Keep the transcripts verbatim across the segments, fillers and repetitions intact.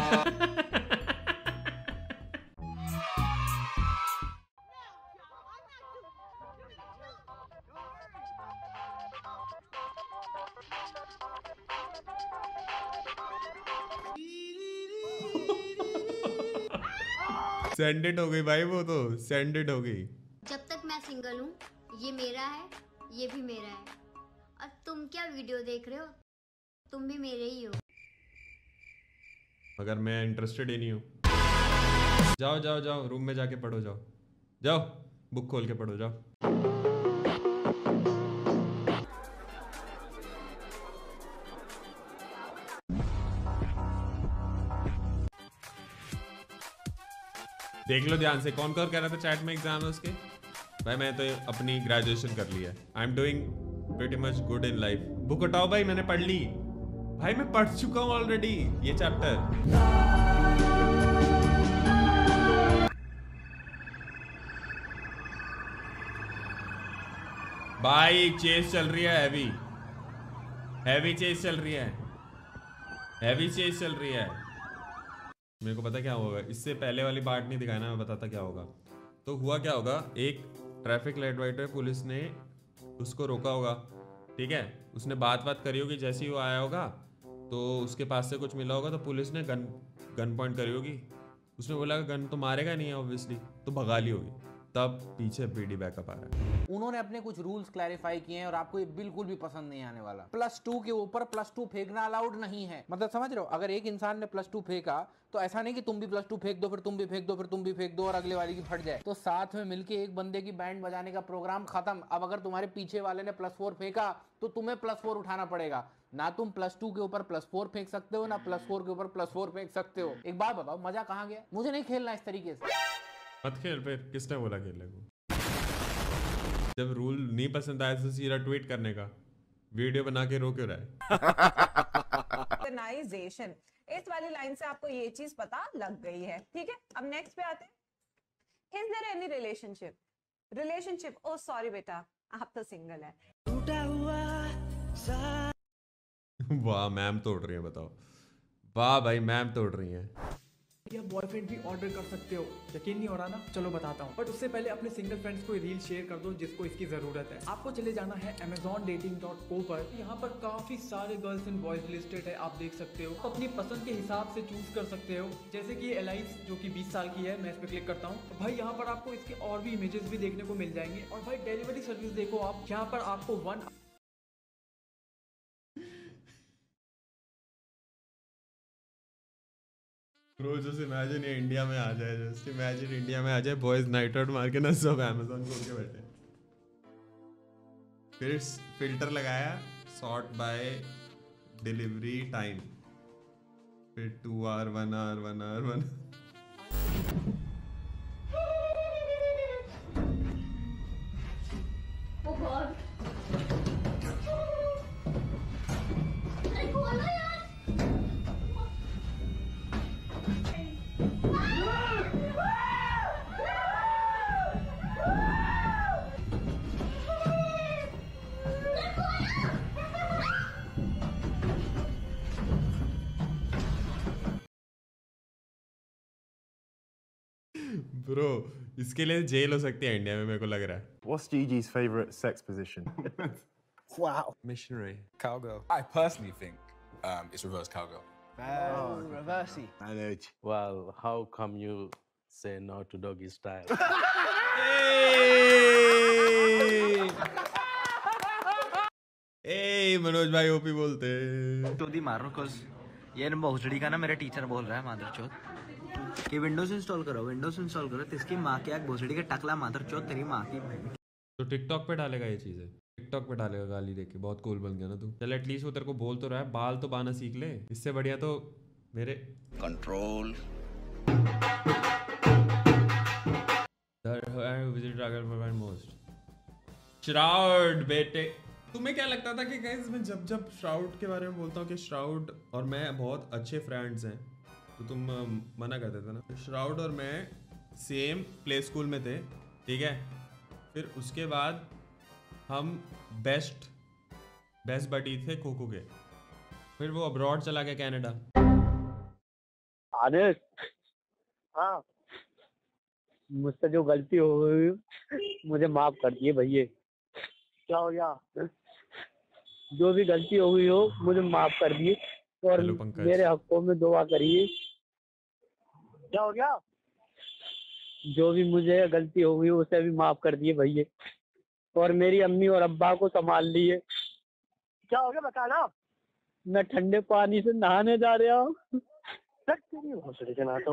सेंडेड हो गई भाई, वो तो सेंडेड हो गई। जब तक मैं सिंगल हूँ, ये मेरा है, ये भी मेरा है। और तुम क्या वीडियो देख रहे हो? तुम भी मेरे ही हो। मगर मैं इंटरेस्टेड ही नहीं हूँ। जाओ जाओ जाओ, रूम में जाके पढ़ो, जाओ जाओ, बुक खोल के पढ़ो, जाओ। देख लो ध्यान से, कौन कौन कह रहा था चैट में एग्जाम है उसके। भाई मैं तो अपनी ग्रेजुएशन कर ली है। I am doing pretty much good in life. Book उठाओ भाई, मैंने पढ़ ली भाई, मैं पढ़ चुका हूँ ऑलरेडी ये चैप्टर। भाई चेस चल रही है, हैवी हैवी चेस चल रही है, हैवी चेस चल रही है। मेरे को पता क्या होगा, इससे पहले वाली पार्ट नहीं दिखाया ना, मैं बताता क्या होगा। तो हुआ क्या होगा, एक ट्रैफिक लाइट वाइट पे पुलिस ने उसको रोका होगा, ठीक है। उसने बात बात करी होगी, जैसे ही वो आया होगा तो उसके पास से कुछ मिला होगा, तो पुलिस ने गन गन पॉइंट करी होगी। उसने बोला गन तो मारेगा नहीं है ऑब्वियसली, तो भगा ली होगी। तब पीछे पीडी बैकअप आ रहा है। उन्होंने अपने कुछ रूल्स क्लैरिफाई किए हैं और आपको ये बिल्कुल भी पसंद नहीं आने वाला। प्लस टू के ऊपर प्लस टू फेंकना अलाउड नहीं है। मतलब समझ रहे हो, अगर एक इंसान ने प्लस टू फेंका तो ऐसा नहीं कि तुम भी प्लस टू फेंक दो, फिर तुम भी फेंक दो, फिर तुम भी फेंक दो और अगले वाले की फट जाए। तो साथ में मिलके एक बंदे की बैंड बजाने का प्रोग्राम खत्म। अब अगर तुम्हारे पीछे वाले ने प्लस फोर फेंका तो तुम्हें प्लस फोर उठाना पड़ेगा। ना तुम प्लस टू के ऊपर प्लस फोर फेंक सकते हो, ना प्लस फोर के ऊपर प्लस फोर फेंक सकते हो। एक बात बताओ, मजा कहाँ गया? मुझे नहीं खेलना इस तरीके से। मत खेल, फिर किसने बोला खेलने को? जब रूल नहीं पसंद आया तो सीधा ट्वीट करने का, वीडियो बना के रो क्यों रहा है? ऑर्गेनाइजेशन, इस वाली लाइन से आपको ये चीज पता लग गई है, ठीक है। अब नेक्स्ट पे आते हैं। Is there any relationship? Relationship, oh sorry बेटा, आप तो सिंगल है। टूटा हुआ वाह मैम तोड़ रही है, बताओ। वाह भाई मैम तोड़ रही है। या बॉयफ्रेंड भी ऑर्डर कर सकते हो। यकीन नहीं हो रहा ना? चलो बताता हूँ, बट उससे पहले अपने सिंगल फ्रेंड्स को रील शेयर कर दो जिसको इसकी जरूरत है। आपको चले जाना है अमेजॉन डेटिंग डॉट को पर। यहाँ पर काफी सारे गर्ल्स एंड बॉयज लिस्टेड है, आप देख सकते हो। अपनी पसंद के हिसाब से चूज कर सकते हो। जैसे कि एलाइस जो कि बीस साल की है, मैं इस पर क्लिक करता हूँ तो भाई यहाँ पर आपको इसके और भी इमेजेस भी देखने को मिल जाएंगे। और भाई डिलीवरी सर्विस देखो आप, यहाँ पर आपको वन ब्रो जस्ट इमेजिन ये इंडिया में आ जाए, जस्ट इमेजिन इंडिया में आ जाए, बॉयज नाइट आउट मार के ना सब अमेज़न खोल के बैठे। फिर फिल्टर लगाया सॉर्ट बाय डिलीवरी टाइम, फिर two hour one hour one hour one. Bro इसके लिए जेल हो सकती है इंडिया में, मेरे को लग रहा है। What's Gigi's favorite sex position? Wow. Missionary. Cowgirl. I personally think um, it's reverse cowgirl. Oh, reversey. Manage. Well, how come you say no to doggy style? ए मनोज भाई ओपी बोलते चौधरी मार रहा cause ये ना भोसड़ी का ना मेरा टीचर बोल रहा है मादरचोद कि विंडोज इंस्टॉल करो, विंडोज इंस्टॉल करो। तो इसकी माँ के आग भोसड़ी के टकला मादरचोद तेरी माँ की। तो टिकटॉक पे डालेगा ये चीजें, टिकटॉक पे डालेगा गाली देके। बहुत कूल बन गया ना तू। चल एटलीस्ट वो तेरे को बोल तो रहा है, बाल तो बाना सीख ले। इससे बढ़िया तो मेरे कंट्रोल श्राउड बेटे। तुम्हें क्या लगता था कि गाइस मैं जब जब श्राउड के बारे में बोलता हूँ कि श्राउड और मैं बहुत अच्छे फ्रेंड्स हैं, तो तुम मना कर देते ना। श्राउड और मैं सेम प्ले स्कूल में थे, ठीक है। फिर उसके बाद हम बेस्ट बेस्ट बडी थे खो खो के। फिर वो अब्रॉड चला गया कनाडा। आदेश, हाँ, मुझसे जो गलती हो गई मुझे माफ कर दिए भैया। क्या हो गया? जो भी गलती हो गई हो मुझे माफ कर दिए और हेलो पंकज। मेरे हकों में दुआ करिए। क्या हो गया? जो भी मुझे गलती हो गई उसे भी माफ कर दिए भैया और मेरी अम्मी और अब्बा को संभाल लिए। क्या हो गया बताना? मैं ठंडे पानी से नहाने जा रहा हूँ। तो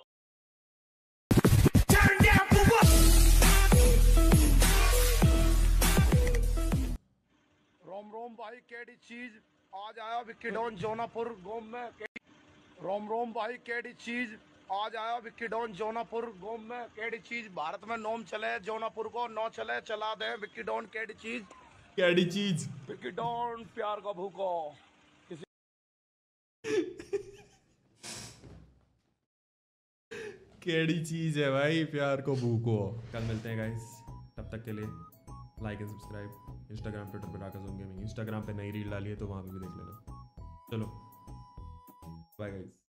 रोम रोम भाई केडी चीज आज आया विक्की डॉन जोनापुर गोम में। रोम रोम भाई केडी चीज आज आया विक्की डॉन जोनापुर गोम में। केडी चीज भारत में नोम चले जोनापुर को नौ चले चला दे विक्की डॉन केडी चीज। केडी चीज विक्की डॉन प्यार का भूको। केड़ी चीज है भाई प्यार को भूको। कल मिलते हैं गाइस, तब तक के लिए like and subscribe. Instagram Twitter पर आकाश गेमिंग। इंस्टाग्राम पे नई रील डाली है तो वहां पे भी देख लेना। चलो बाय गाइस।